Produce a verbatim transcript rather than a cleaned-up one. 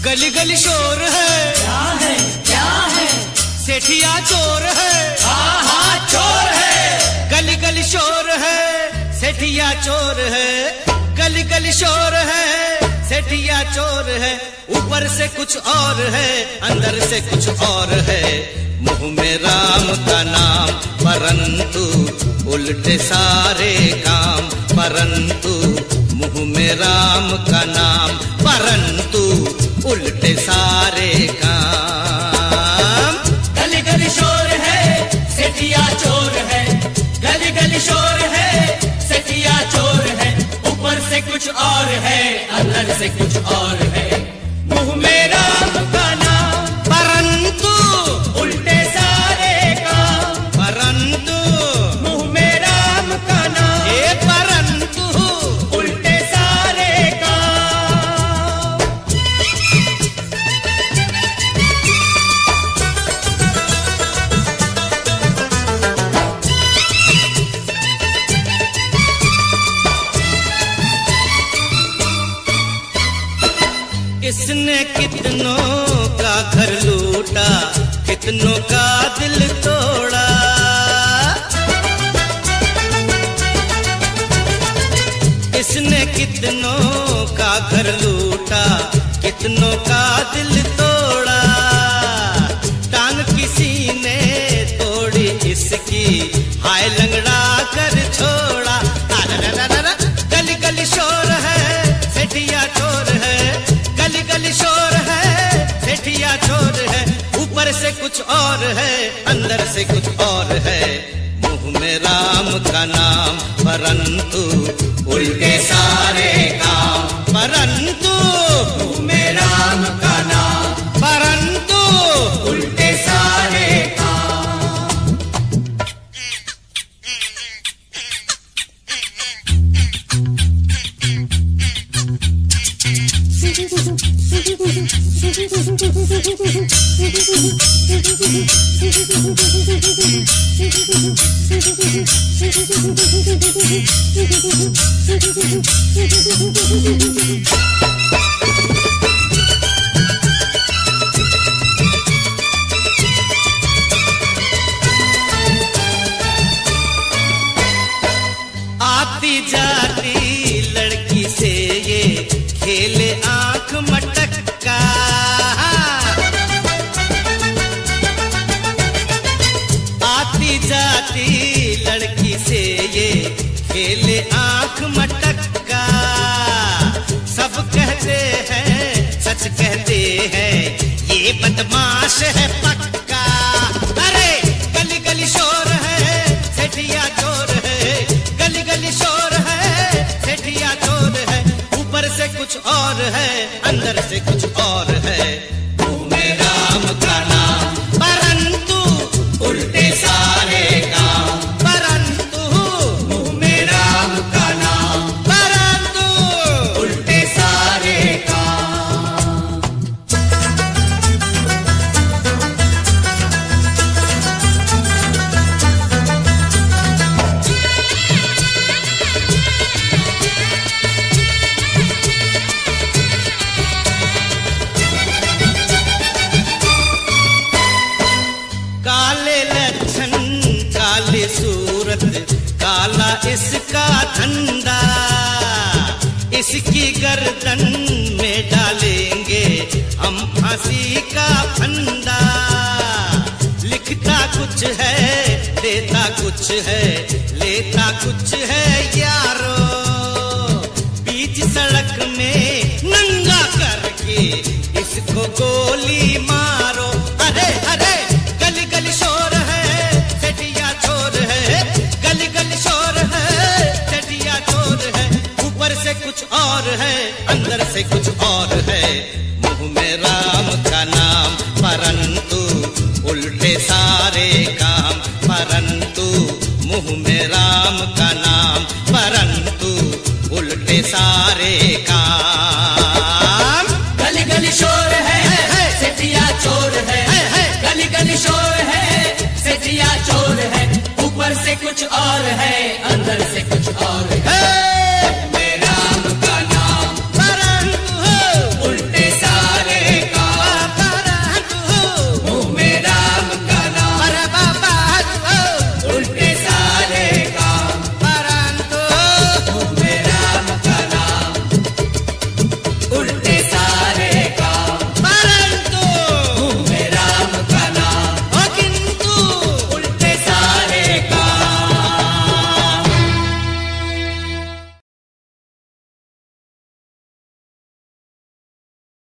गली गली शोर है, क्या है क्या है, सेठिया चोर है, हाँ हाँ चोर है। गली गली शोर है, सेठिया चोर है, गली गली शोर है, सेठिया चोर है। ऊपर से कुछ और है, अंदर से कुछ और है। मुंह में राम का नाम परंतु उल्टे सारे काम, परंतु मुंह में राम का नाम परंतु उल्टे सारे काम। गली गली शोर है, सेठिया चोर है, गली गली शोर है, सेठिया चोर है। ऊपर से कुछ और है, अंदर से कुछ और है। मुंह में राम का नाम परंतु उल्टे सारे काम, परंतु मुंह में राम का नाम ये परंतु उल्टे सारे काम। किसने कितनों का घर लूटा, कितनों का दिल तोड़ा। किसने कितनों का घर लूटा, कितनों का दिल तोड़ा। टांग किसी ने तोड़ी इसकी, हाय लंगड़ा कर छोड़ा। गली गली शोर है, सेठिया चोर है, गली गली शोर है, सेठिया चोर है। ऊपर से कुछ और है, अंदर से कुछ और है। मुंह में राम का नाम परंतु उल्टे सारे काम, परंतु मुंह में राम का नाम परंतु उल्टे सारे काम। आती जाती लड़की से ये खेले आंख मटक्का। आती जाती लड़की से ये खेले आंख मटक्का। सब कहते हैं, सच कहते हैं, ये बदमाश है पक्का। अरे गली गली शोर है, सेठिया चोर है, गली गली शोर है, सेठिया चोर है। ऊपर से कुछ और है, अंदर से कुछ और है। मुंह में राम का नाम परंतु उल्टे सारे काम, परंतु मुंह में राम का नाम परंतु उल्टे सारे काम। काले लक्षण काले सूरत, काला इसका धंधा। इसकी गर्दन में डालेंगे हम फांसी का फंदा। लिखता कुछ है, देता कुछ है, लेता कुछ है यारो। बीच सड़क में नंगा करके इसको गोली मारो। अरे अरे गली गली शोर है, सेठिया चोर है, गली गली शोर है, सेठिया चोर है। ऊपर से कुछ और है, अंदर से कुछ और है। मुंह में राम का नाम परंतु उल्टे सारे काम, परंतु मुंह में राम का नाम परंतु उल्टे सारे काम। गली गली शोर है, सेठिया चोर है, गली गली शोर है, सेठिया चोर है। ऊपर से कुछ और है, अंदर से कुछ और है।